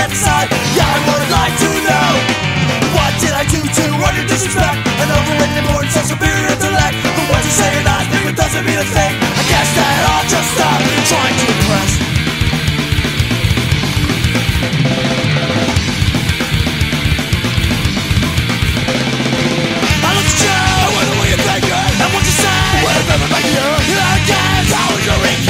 get inside. Yeah, I would like to know, what did I do to earn your disrespect? An overrated importance of superior intellect. But what you say or not, it doesn't mean a thing. I guess that I'll just stop trying to impress. I look at you, what do you think? And what you say, what if ever make you again? How is your ring?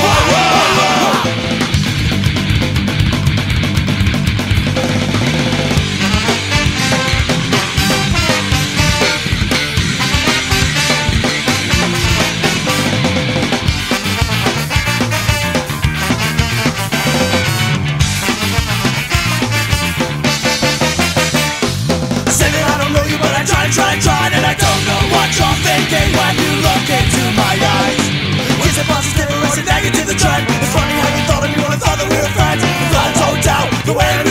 Trying, and I don't know what you're thinking when you look into my eyes. Is it positive or is it negative, the trend? It's funny how you thought of me when I thought that we were friends. The blood told out the way